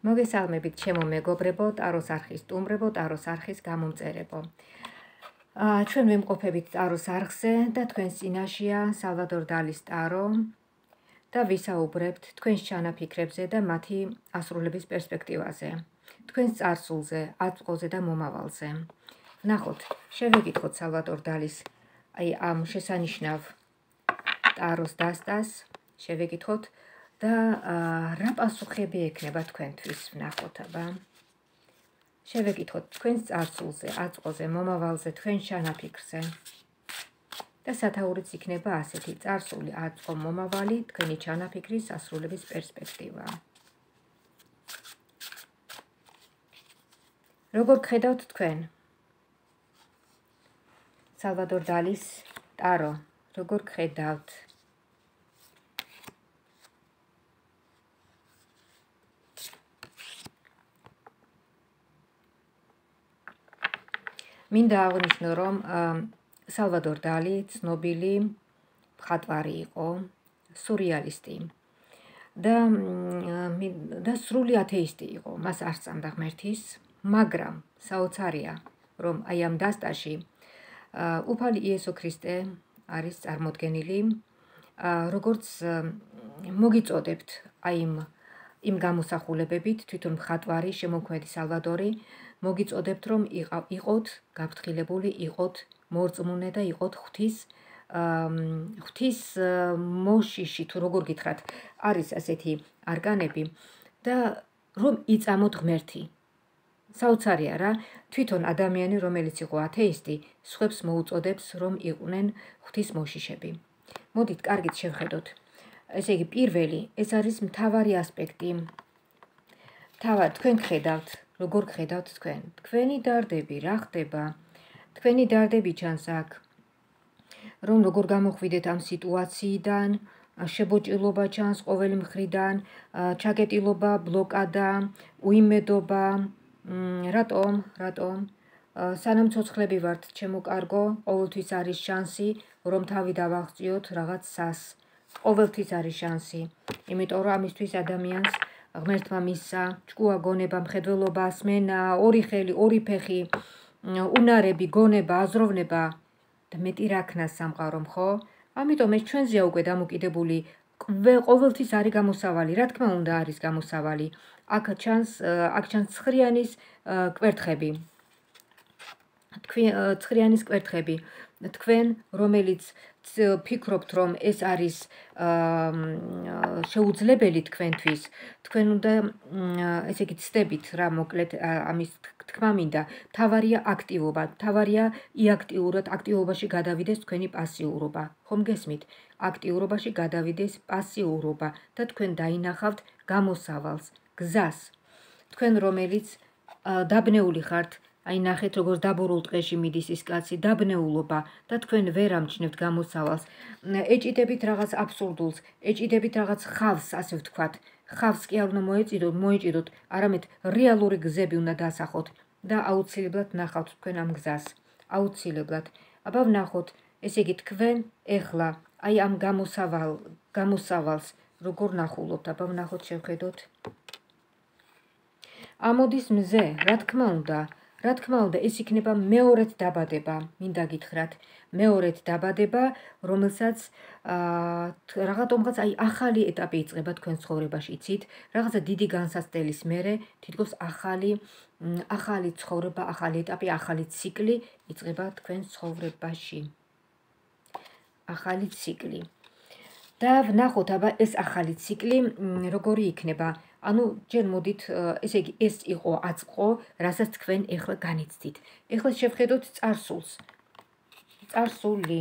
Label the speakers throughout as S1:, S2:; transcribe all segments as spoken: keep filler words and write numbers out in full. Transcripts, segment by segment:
S1: მოგესალმებით ჩემო მეგობრებო, ტაროს არხის სტუმრებო, ტაროს არხის გამომწერებო. ჩვენ ვიმყოფებით ტაროს არხზე და თქვენს წინაშეა სალვადორ დალის ტარო და ვისაუბრებთ თქვენს ჩანაფიქრებზე და მათი ასრულების პერსპექტივაზე, თქვენს წარსულზე, აწმყოზე და მომავალზე. ნახოთ, შევეკითხოთ სალვადორ დალის აი ამ შესანიშნავ ტაროს დასტას, შევეკითხოთ და რა პასუხები ექნება თქვენთვის, ვნახოთ აბა. შევეკითხოთ თქვენს წარსულზე, აწმყოზე, მომავალზე, თქვენს ჩანაფიქრზე. და სათაურიც იქნება ასეთი: წარსული, აწმყო, მომავალი, თქვენი ჩანაფიქრის ასრულების პერსპექტივა. როგორ გხედავთ თქვენ? სალვადორ დალის ტარო, როგორ გხედავთ? მინდა აღნიშნო, რომ სალვადორ დალი ცნობილი მხატვარი იყო, სურიალისტი და და სრული ათეისტი იყო, მას არ სწამდა ღმერთის, მაგრამ საოცარია, რომ აი ამ დასტაში უფალი იესო ქრისტე არის წარმოდგენილი, როგორც მოგიწოდებთ აი იმ გამოსახულებებით, თვითონ მხატვარი, შემოქმედი სალვადორი, მოგიწოდებთ, რომ იყოთ გაფრთხილებული, იყოთ მორწმუნე და იყოთ ღვთის ღვთის მოშიში, თუ როგორ გითხრათ, არის ასეთი არკანები და რომ იწამოთ ღმერთი. საოცარია რა, თვითონ ადამიანი, რომელიც იყო ათეისტი, სხვებს მოუწოდებს, რომ იყვნენ ღვთის მოშიშები. მოდით, კარგით შევხედოთ. ესე იგი, პირველი, ეს არის მთავარი ასპექტი. თავად თქვენ გხედავთ, როგორ გხედავთ თქვენ? თქვენი დარდები, რა ხდება? თქვენი დარდები ჩანს აქ, რომ როგორ გამოხვიდეთ ამ სიტუაციიდან, შებოჭილობა ჩანს ყოველი მხრიდან, ჩაკეტილობა, ბლოკადა, უიმედობა. რატომ? რატომ? სანამ ცოცხლები ვართ, ჩემო კარგო, ყოველთვის არის შანსი, რომ თავი დავაღწიოთ რაღაც სას. ყოველთვის არის შანსი. იმიტომ რომ ამისთვის ადამიანს ღმერთმა მისცა ჭკუა, გონება, მხედველობა, სმენა, ორი ხელი, ორი ფეხი, უნარები, გონება, აზროვნება და მეტი რა ქნას სამყარომ, ხო? ამიტომ ეს ჩვენზეა უკვე დამოკიდებული, ყოველთვის არის გამოსავალი, რა თქმა უნდა არის გამოსავალი. აქ ჩანს, აქ ჩანს ცხრიანის კვერთხები. ცხრიანის კვერთხები. თქვენ, რომელიც ფიქრობთ, რომ ეს არის შეუძლებელი თქვენთვის, თქვენ უნდა ესე იგი ცდებით რა, მოკლედ ამის თქმა მინდა, მთავარია აქტივობა, მთავარია იაქტიურად აქტივობაში გადავიდეს თქვენი პასიურობა. ხომ გესმით? აქტიურობაში გადავიდეს პასიურობა და თქვენ დაინახავთ გამოსავალს, გზას. თქვენ, რომელიც დაბნეული ხართ, აი ნახეთ, როგორ დაბურულ ტყეში მიდის ის კაცი, დაბნეულობა და თქვენ ვერ ამჩნევთ გამოსავალს. ეჭიდებით რაღაც აბსურდულს, ეჭიდებით რაღაც ხავს, ასე ვთქვათ. ხავს კი არ უნდა მოეჭიდოთ, მოეჭიდოთ, არამედ რეალური გზები უნდა დასახოთ და აუცილებლად ნახავთ თქვენ ამ გზას. აუცილებლად. აბა ვნახოთ, ესე იგი თქვენ ეხლა აი ამ გამოსავალ, გამოსავალს როგორ ნახულობთ, აბა ვნახოთ, შევხედოთ. ამოდის მზე, რა თქმა უნდა, რა თქმა უნდა, ეს იქნება მეორედ დაბადება, მინდა გითხრათ, მეორედ დაბადება, რომელსაც რაღაცომღაც აი ახალი ეტაპი იწყება თქვენ ცხოვრებაში, იცით? რაღაცა დიდი განსაცდელის მერე, თითქოს ახალი ახალი ცხოვრება, ახალი ეტაპი, ახალი ციკლი იწყება თქვენ ცხოვრებაში. ახალი ციკლი. და ვნახოთ, აბა ეს ახალი ციკლი როგორი იქნება. ანუ ჯერ მოდით, ესე იგი, ეს იყო აწმყო, რასაც თქვენ ეხლა განიცდით. ეხლა შევხედოთ წარსულს. წარსული.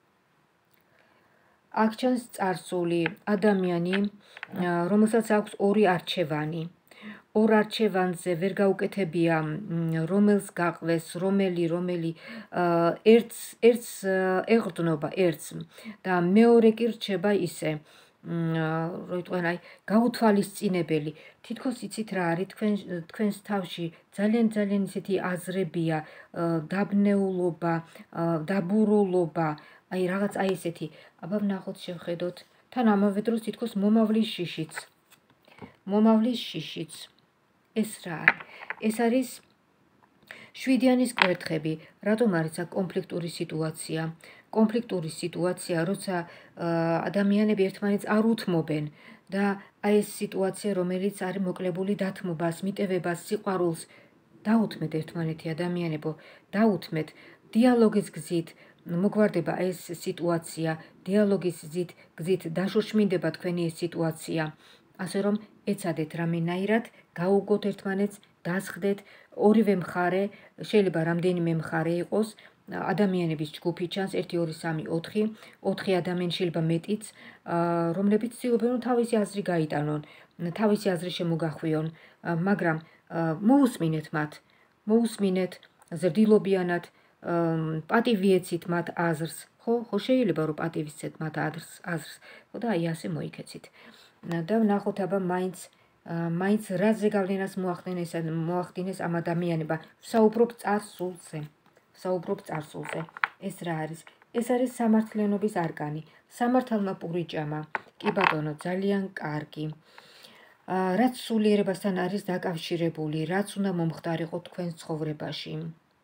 S1: აქ ჩანს წარსული, ადამიანი, რომელსაც აქვს ორი არჩევანი. ორ არჩევანზე ვერ გაუკეთებია, რომელს გაყვეს, რომელი, რომელი ერთს ერთს ეღრდნობა, ერთს და მეორე კი რჩება ისე. როიტყვენ აი გაუთვალისწინებელი. თითქოს იცით რა არის თქვენს თავში ძალიან ძალიან ისეთი აზრებია, დაბნეულობა, დაბურულობა, აი რაღაც აი ესეთი. აბა ვნახოთ, შევხედოთ. თან ამავე დროს თითქოს მომავლის შიშიც. მომავლის შიშიც. ეს რა არის? ეს არის შვიდიანის კვერთხები. რატომ არის აქ კონფლიქტური სიტუაცია? კონფლიქტური სიტუაცია, როცა ადამიანები ერთმანეთს არ უთმობენ და აი ეს სიტუაცია, რომელიც არის მოკლებული დათმობას, მიტევებას, სიყვარულს, დაუთმეთ ერთმანეთი ადამიანებო, დაუთმეთ დიალოგის გზით, მოგვარდება ეს სიტუაცია, დიალოგის გზით, გზით დაშოშმინდება თქვენი ეს სიტუაცია. ასე რომ ეცადეთ რამენაირად, გაუგოთ ერთმანეთს, დასხდეთ, ორივე მხარე, შეიძლება რამდენიმე მხარე იყოს, ადამიანების ჯგუფი ჩანს ერთი ორი სამი ოთხი, ოთხი ადამიანი შეიძლება მეტიც, რომლებიც ცდილობენ რომ თავისი აზრი გაიტანონ, თავისი აზრი შემოგახვიონ, მაგრამ მოусმინეთ მათ, მოусმინეთ ზრდილობიანად, პატივიეცით მათ აზრს, ხო, ხო შეიძლება რომ პატივისცეთ მათ აზრს, აზრს, ხო და აი ასე მოიქეცით. და ვნახოთ აბა მაინც მაინც რაზე გავლენას მოახდინეს მოახდინეს ამ ადამიანებმა. ვსაუბრობ წარსულზე. ვსაუბრობ წარსულზე. ეს რა არის? ეს არის სამართლიანობის არკანი. სამართალმა პურიჭამა. კი ბატონო, ძალიან კარგი. რაც სულიერებასთან არის დაკავშირებული, რაც უნდა მომხდარიყო თქვენს ცხოვრებაში.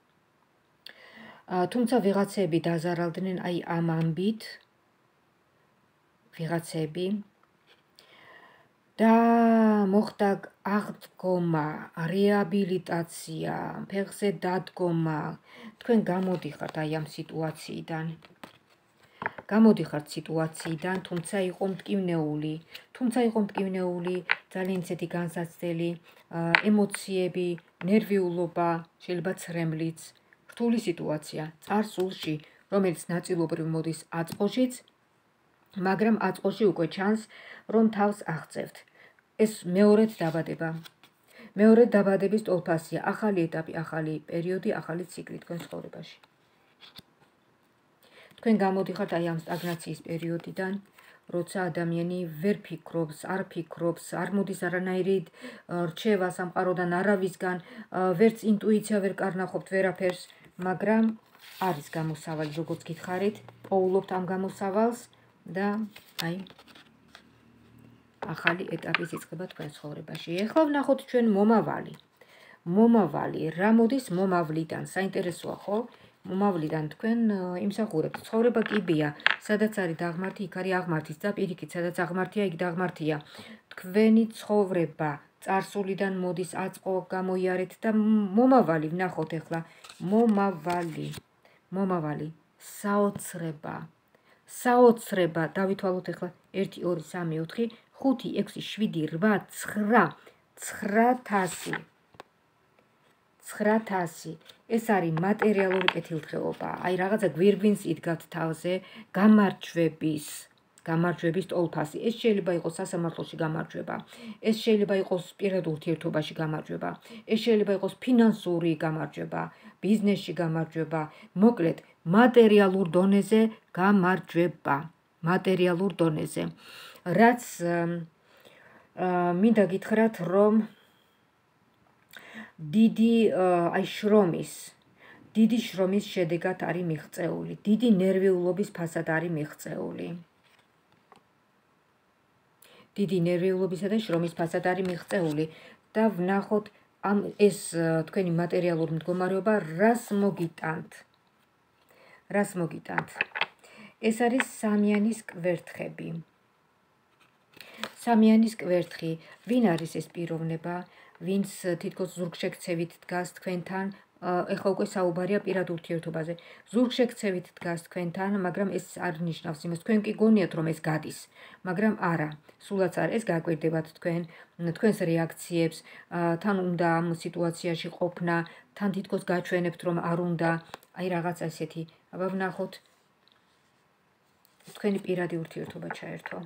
S1: თუმცა ვიღაცები დაზარალდნენ აი ამ ამბით. ვიღაცები და მოხდა აღდგომა, რეაბილიტაცია, ფეხზე დადგომა. თქვენ გამოდიხართ აი ამ სიტუაციიდან. გამოდიხართ სიტუაციიდან, თუმცა იყო მტკივნეული, თუმცა იყო მტკივნეული, ძალიან ისეთი განსაცდელი ემოციები, ნერვიულობა, შეიძლება ცრემლიც, რთული სიტუაცია, წარსულში, რომელიც ნაწილობრივ მოდის აწყოშიც, მაგრამ აწყოში უკვე ჩანს, რომ თავს აღწევთ. ეს მეორედ დაბადება. მეორედ დაბადების ტოლფასია, ახალი ეტაპი, ახალი პერიოდი, ახალი ციკლი თქვენ ცხოვრებაში. თქვენ გამოდიხართ აი ამ სტაგნაციის პერიოდიდან, როცა ადამიანი ვერ ფიქრობს, არ ფიქრობს, არ მოდის არანაირი რჩევა სამყაროდან არავისგან, ვერც ინტუიცია ვერ კარნახობთ ვერაფერს, მაგრამ არის გამოსავალი, როგორც გითხარით, პოულობთ ამ გამოსავალს და აი ახალი ეტაპის იწყება თქვენ ცხოვრებაში. ეხლა ვნახოთ ჩვენ მომავალი. მომავალი, რა მოდის მომავლიდან? საინტერესოა, ხო? მომავლიდან თქვენ იმსახურებთ. ცხოვრება კიბია, სადაც არის დაღმართი, იქ არის აღმართიც და პირიქით, სადაც აღმართია, იქ დაღმართია. თქვენი ცხოვრება წარსულიდან მოდის, აწყო, გამოიარეთ და მომავალი ვნახოთ ეხლა. მომავალი. მომავალი. საოცრება. საოცრება. დავითვალოთ ეხლა ერთი ორი სამი ოთხი ხუთი ექვსი შვიდი რვა ცხრა ცხრათასი. ცხრათასი. ეს არის მატერიალური კეთილდღეობა. აი რაღაცა გვირგვინს იდგათ თავზე, გამარჯვების, გამარჯვების ტოლფასი. ეს შეიძლება იყოს სასამართლოში გამარჯვება. ეს შეიძლება იყოს პირად ურთიერთობაში გამარჯვება. ეს შეიძლება იყოს ფინანსური გამარჯვება, ბიზნესში გამარჯვება. მოკლედ, მატერიალურ დონეზე გამარჯვება. მატერიალურ დონეზე. რაც მინდა გითხრათ, რომ დიდი აი შრომის, დიდი შრომის შედეგად არის მიღწეული, დიდი ნერვიულობის ფასად არის მიღწეული. დიდი ნერვიულობისა და შრომის ფასად არის მიღწეული და ვნახოთ ამ ეს თქვენი მატერიალური მდგომარეობა რას მოგიტანთ. რას მოგიტანთ? ეს არის სამიანის კვერთხები. სამიანის კვერთხი. ვინ არის ეს პიროვნება? ვინც თითქოს ზურგშექცევით დგას თქვენთან, ეხლა უკვე საუბარია პირად ურთიერთობაზე. ზურგშექცევით დგას თქვენთან, მაგრამ ეს არ ნიშნავს იმას, თქვენ კი გონიათ რომ ეს გადის, მაგრამ არა, სულაც არა, ეს გაკვირდებათ თქვენ, თქვენს რეაქციებს, თან უნდა ამ სიტუაციაში ყოფნა, თან თითქოს გაჩვენებთ რომ არ უნდა, აი რაღაცა ესეთი. აბა ვნახოთ თქვენი პირადი ურთიერთობა ჩაერთო.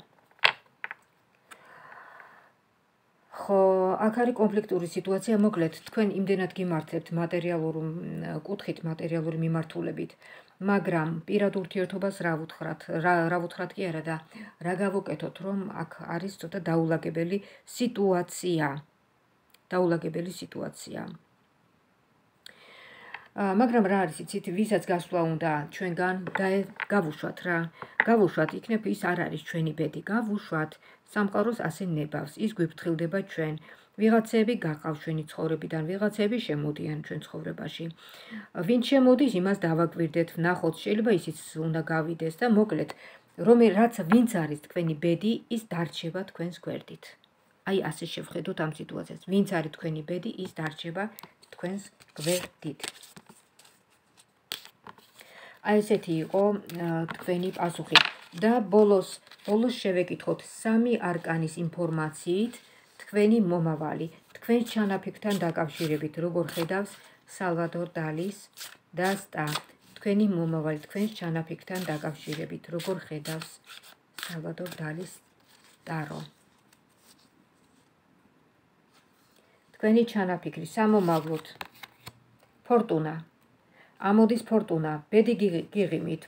S1: ხო, აქ არის კონფლიქტური სიტუაცია, მოკლედ, თქვენ იმდენად გიმართლებთ მატერიალურ კუთხით, მატერიალური მიმართულებით, მაგრამ პირად ურთიერთობას რა ვუთხრათ, რა ვუთხრათ კი არა და რა გავუკეთოთ, რომ აქ არის ცოტა დაულაგებელი სიტუაცია. დაულაგებელი სიტუაცია. მაგრამ რა არის იცით, ვისაც გასვლა უნდა ჩვენგან გავუშვათ რა. გავუშვათ, იქნებ ის არ არის ჩვენი ბედი, გავუშვათ. სამყაროს ასე ნებავს, ის გვიფრთხილდება ჩვენ ვიღაცები გaqავს ჩვენი ცხოვრებიდან, ვიღაცები შემოდიან ჩვენ ცხოვრებაში. ვინც შემოდის, იმას დავაკვირდეთ, ვნახოთ, შეიძლება ისიც უნდა გავიდეს და მოკლედ, რომ რაც ვინც არის თქვენი ბედი, ის დარჩება თქვენს გვერდით. აი ასე შევხედოთ ამ სიტუაციას. ვინც არის თქვენი ბედი, ის დარჩება თქვენს გვერდით. აი ესეთი იყო თქვენი პასუხი. და ბოლოს, ბოლოს შევეკითხოთ სამი არკანის ინფორმაციით თქვენი მომავალი, თქვენს ჩანაფიქრთან დაკავშირებით, როგორ ხედავს სალვადორ დალის დასტა. თქვენი მომავალი, თქვენს ჩანაფიქრთან დაკავშირებით, როგორ ხედავს სალვადორ დალის ტარო. თქვენი ჩანაფიქრი სამომავლოდ. ფორტუნა. ამოდის ფორტუნა, ბედი გიღიმით.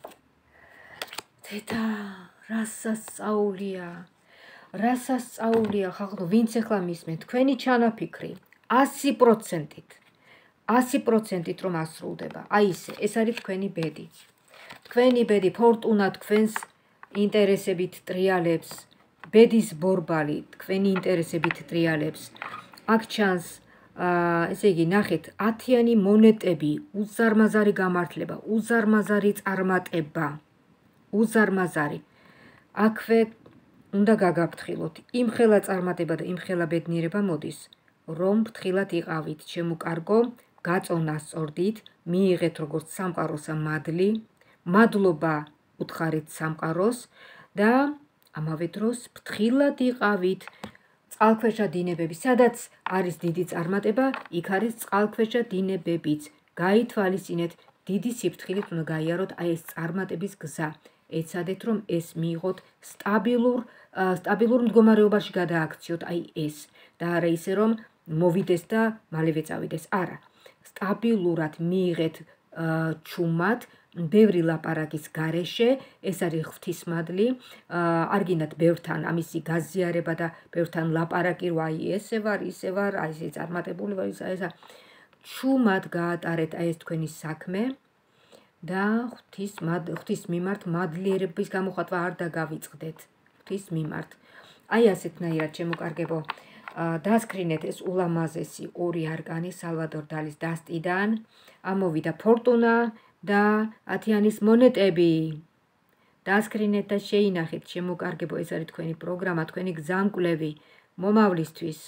S1: თეთა, რასაც სწაულია. რასაც სწაულია ხალხო, ვინც ახლა მისმენთ, თქვენი ჩანაფიქრი ასი პროცენტით. ასი პროცენტით რომ ასრულდება. აი ესე, ეს არის თქვენი ბედი. თქვენი ბედი ფორტუნა თქვენს ინტერესებით ტრიალებს, ბედის ბორბალი თქვენი ინტერესებით ტრიალებს. აქ ჩანს, ესე იგი, ნახეთ, ათიანი მონეტები, უზარმაზარი გამართლება, უზარმაზარი წარმატება, უზარმაზარი. აქვე უნდა გაგაფრთხილოთ. იმხელა წარმატება და იმხელა ბედნიერება მოდის, რომ ფრთხილად იყავით, შემუკარგო, გაწონა სწორდით, მიიღეთ როგორც სამყაროსა მადლი, მადლობა უთხარით სამყაროს და ამავე დროს ფრთხილად იყავით. წყალქვეშა დინებები, სადაც არის დიდი წარმატება, იქ არის წყალქვეშა დინებებიც. გაითვალისწინეთ, დიდი სიფრთხილით უნდა გაიაროთ აი ეს წარმატების გზა. ეცადეთ, რომ ეს მიიღოთ სტაბილურ, სტაბილურ მდგომარეობაში გადააქციოთ აი ეს და არა ისე, რომ მოვიდეს და მალევე წავიდეს. არა. სტაბილურად მიიღეთ ჩუმად, ბევრი ლაპარაკის გარეშე, ეს არის ღვთისმადლი, არ გინდათ ბევრთან ამისი გაზიარება და ბევრთან ლაპარაკი, რომ აი ესე ვარ, ისე ვარ, აი ესე წარმატებული ვარ, ესა. ჩუმად გაატარეთ აი ეს თქვენი საქმე და ღვთის ღვთის მიმართ მადლიერების გამოხატვა არ დაგავიწყდეთ. ღვთის მიმართ. აი ასეთნაირად შემოკარგებო. დასკრინეთ ეს ულამაზესი ორი არკანი სალვადორ დალის დასტიდან. ამოვიდა ფორტუნა და ათიანის მონეტები. დასკრინეთ და შეინახეთ, შემოკარგებო, ეს არის თქვენი პროგრამა, თქვენი გზამკვლევი მომავლისთვის.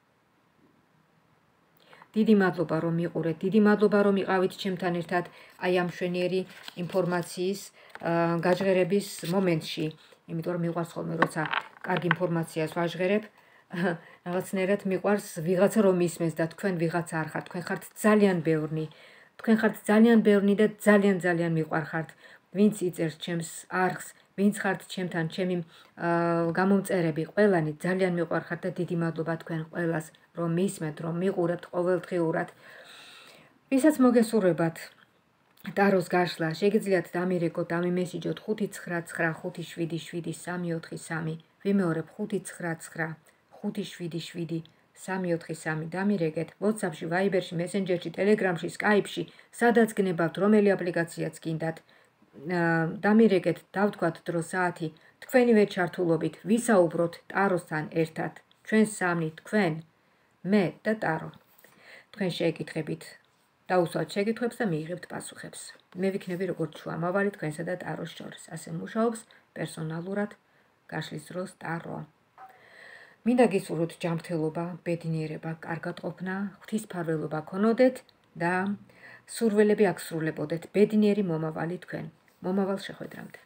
S1: დიდი მადლობა რომ მიყურეთ, დიდი მადლობა რომ იყავით ჩემთან ერთად აი ამ მშვენიერი ინფორმაციის გაჟღერების მომენტში. იმიტომ რომ მიყვარს ხოლმე როცა კარგი ინფორმაციას ვაჟღერებ, რაღაცნაირად მიყვარს ვიღაცა რომ ისმენს და თქვენ ვიღაცა არ ხართ, თქვენ ხართ ძალიან ბევრნი. თქვენ ხართ ძალიან ბევრნი და ძალიან ძალიან მიყვარხართ. ვინც იწერს ჩემს არხს, ვინც ხართ ჩემთან, ჩემი გამომწერები, ყველანი ძალიან მიყვარხართ და დიდი მადლობა თქვენ ყველას, რომ მისმენთ, რომ მიყურებთ ყოველდღიურად. ვისაც მოგესურვებათ ტაროს გაშლა, შეგიძლიათ დამირეკოთ, დამიმესიჯოთ ხუთი ცხრა ცხრა ხუთი შვიდი შვიდი სამი ოთხი სამი. ვიმეორებ ხუთი ცხრა ცხრა ხუთი შვიდი შვიდი სამი ოთხი სამი. დამირეკეთ WhatsApp-ში, Viber-ში, Messenger-ში, Telegram-ში, Skype-ში, სადაც გნებავთ, რომელი აპლიკაციაც გინდათ. დამირეკეთ, დავთქვათ დრო საათი, თქვენივე ჩართულობით, ვისაუბროთ ტაროსთან ერთად. ჩვენ სამი, თქვენ, მე და ტარო. თქვენ შეეკითხებით, დაუსვათ შეკითხვებს და მიიღებთ პასუხებს. მე ვიქნები როგორც შუამავალი თქვენსა და ტაროს შორის. ასე მუშაობს პერსონალურად გაშლის დროს ტარო. მინდა გისურვოთ ჯანმრთელობა, ბედნიერება, კარგად ყოფნა, ღვთისმფარველობა გქონოდეთ და სურვილები აღსრულებოდეთ. ბედნიერი მომავალი თქვენ. მომავალ შეხვედრამდე.